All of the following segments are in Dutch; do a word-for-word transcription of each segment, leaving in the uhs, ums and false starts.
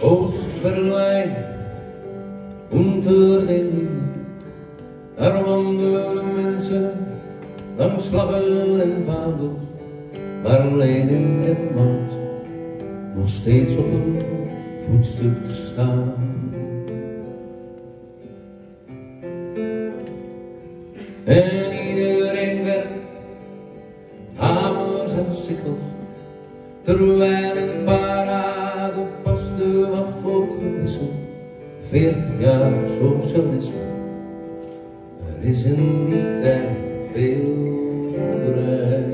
Oost-Berlijn, unter den Linden. Daar wandelen mensen langs vlaggen en vaandels, waar Lenin en Maus nog steeds op een voetstuk staan. En iedereen werkt, hamers en sikkels, terwijl in parade pas de wacht wordt gewisseld. Veertig jaar socialisme, er is in die tijd veel bereikt.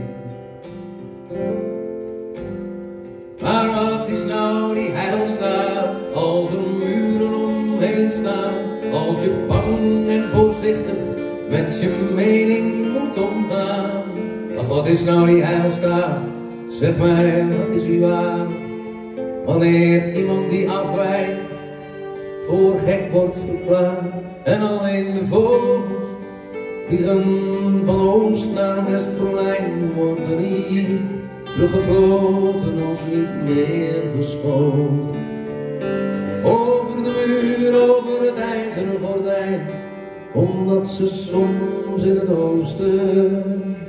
Maar wat is nou die heilstaat, als er muren omheen staan, als je bang en voorzichtig met je mening moet omgaan? Ach, wat is nou die heilstaat, zeg mij, wat is die waar? Wanneer iemand die afwijkt voor gek wordt verklaard, en alleen de vogels vliegen van Oost naar West-Berlijn, worden niet teruggefloten, ook niet meer geschoten. Over de muur, over het ijzeren gordijn, omdat ze soms in het oosten,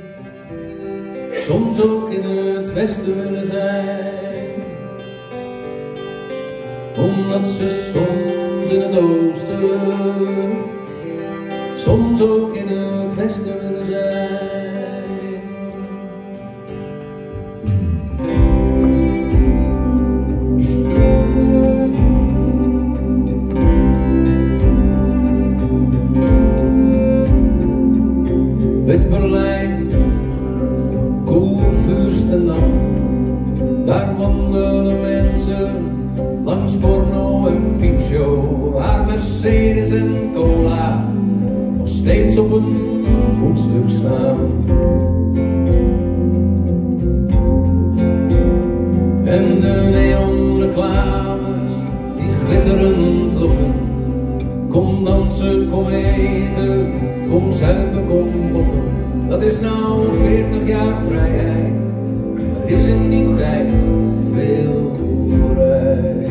soms ook in het westen willen zijn. Omdat ze soms in het oosten, soms ook in het westen willen zijn. West-Berlijn, Kurfürstendamm, daar wandelen mensen langs porno en piepshow, waar Mercedes en cola nog steeds op een voetstuk staan. En de neonreclames die glitterend lokken, kom dansen, kom eten, kom zuipen, kom gokken. Dat is nou veertig jaar vrijheid, er is in die tijd veel bereikt.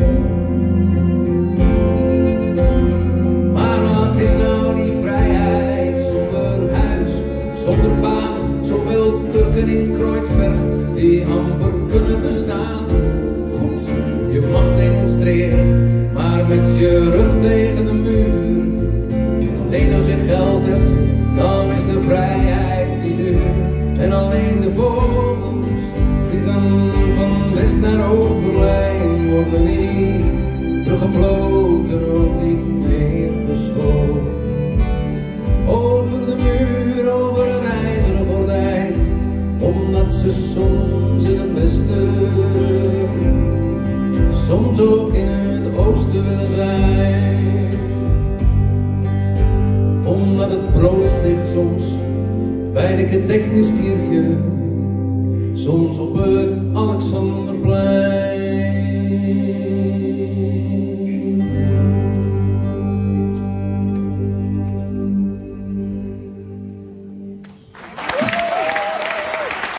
Maar wat is nou die vrijheid zonder huis, zonder baan, zoveel Turken in Kreuzberg die amper kunnen bestaan? Goed, je mag demonstreren, maar met je rug tegen de muur. Alleen als je geld hebt, dan is de vrijheid niet duur. En alleen de vogels vliegen van West naar Oost-Berlijn, worden niet teruggefloten, ook niet meer geschoten. Over de muur, over het ijzeren gordijn, omdat ze soms in het westen, soms ook in het oosten willen zijn. Omdat het brood ligt soms bij de Gedächtniskirche, soms op het Alexanderplein.